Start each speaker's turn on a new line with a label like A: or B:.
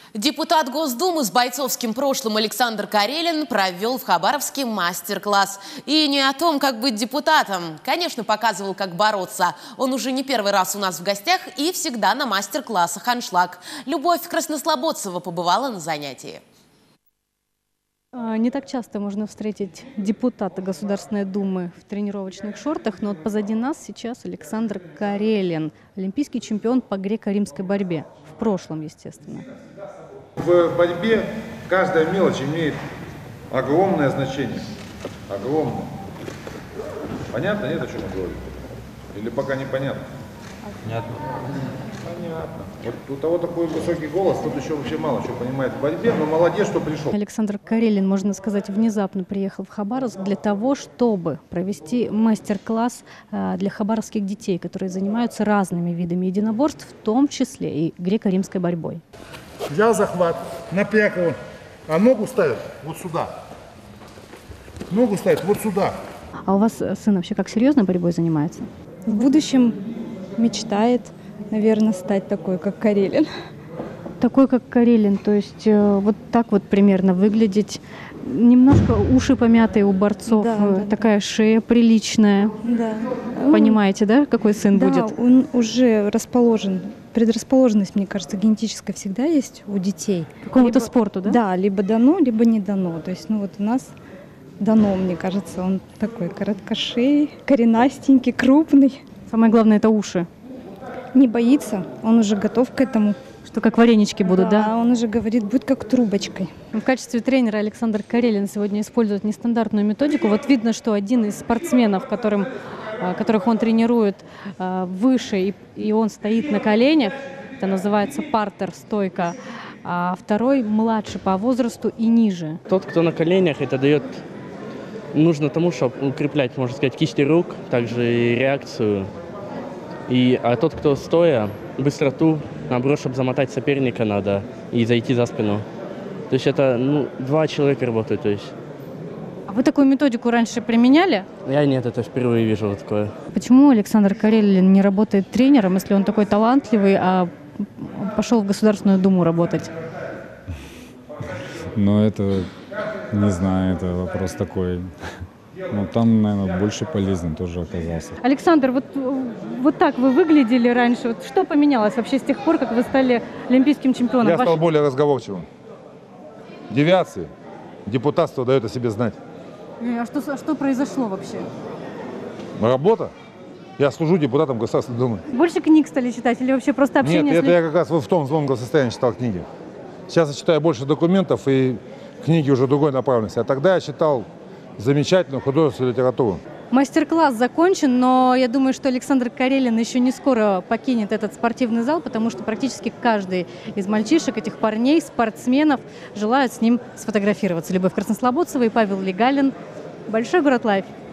A: Депутат Госдумы с бойцовским прошлым Александр Карелин провел в Хабаровске мастер-класс. И не о том, как быть депутатом. Конечно, показывал, как бороться. Он уже не первый раз у нас в гостях и всегда на мастер-классах аншлаг. Любовь Краснослободцева побывала на занятии.
B: Не так часто можно встретить депутата Государственной Думы в тренировочных шортах, но вот позади нас сейчас Александр Карелин, олимпийский чемпион по греко-римской борьбе. В прошлом, естественно.
C: В борьбе каждая мелочь имеет огромное значение. Огромное. Понятно, нет, о чем я говорю? Или пока непонятно?
D: Понятно.
C: Понятно. Вот у того такой высокий голос, тут еще вообще мало чего понимает в борьбе, но молодец, что пришел.
B: Александр Карелин, можно сказать, внезапно приехал в Хабаровск для того, чтобы провести мастер-класс для хабаровских детей, которые занимаются разными видами единоборств, в том числе и греко-римской борьбой.
E: Взял захват, напряг его, а ногу ставит вот сюда. Ногу ставит вот сюда.
B: А у вас сын вообще как серьезно борьбой занимается?
F: В будущем мечтает, наверное, стать такой, как Карелин.
B: Такой, как Карелин, то есть вот так вот примерно выглядеть. Немножко уши помятые у борцов,
F: Да.
B: такая шея приличная.
F: Да.
B: Понимаете, да, какой сын
F: Да,
B: будет?
F: он уже расположен. Предрасположенность, мне кажется, генетическая всегда есть у детей.
B: К какому-то
F: Либо-
B: спорту, да?
F: Да, либо дано, либо не дано. То есть, ну вот у нас дано, мне кажется, он такой короткошей, коренастенький, крупный.
B: Самое главное – это уши,
F: Не боится, он уже готов к этому.
B: что как варенички будут, да?
F: Он уже говорит, будет как трубочкой.
B: В качестве тренера Александр Карелин сегодня использует нестандартную методику. Вот видно, что один из спортсменов, которых он тренирует, выше, и он стоит на коленях. Это называется партер, стойка. А второй младше по возрасту и ниже.
D: Тот, кто на коленях, это дает нужно тому, чтобы укреплять, можно сказать, кисти рук, также и реакцию. А тот, кто стоя, быстроту, наоборот, чтобы замотать соперника надо и зайти за спину. То есть это два человека работают. То есть.
B: А вы такую методику раньше применяли?
D: Я нет, это впервые вижу вот такое.
B: Почему Александр Карелин не работает тренером, если он такой талантливый, а пошел в Государственную Думу работать?
G: Но это, не знаю, это вопрос такой. Но там, наверное, больше полезен тоже оказался.
B: Александр, вот так вы выглядели раньше. Вот что поменялось вообще с тех пор, как вы стали олимпийским чемпионом?
C: Я стал более разговорчивым. Девиации, депутатство дает о себе знать.
B: А что произошло вообще?
C: Работа. Я служу депутатом Государственной Думы.
B: Больше книг стали читать или вообще просто общение
C: Нет,
B: с
C: это
B: людьми?
C: я как раз в том звонком состоянии читал книги. Сейчас я читаю больше документов и книги уже другой направленности. А тогда я читал замечательную художественную литературу.
B: Мастер-класс закончен, но я думаю, что Александр Карелин еще не скоро покинет этот спортивный зал, потому что практически каждый из мальчишек, этих парней, спортсменов, желают с ним сфотографироваться. Любовь Краснослободцева и Павел Лигалин. Большой город Лайв.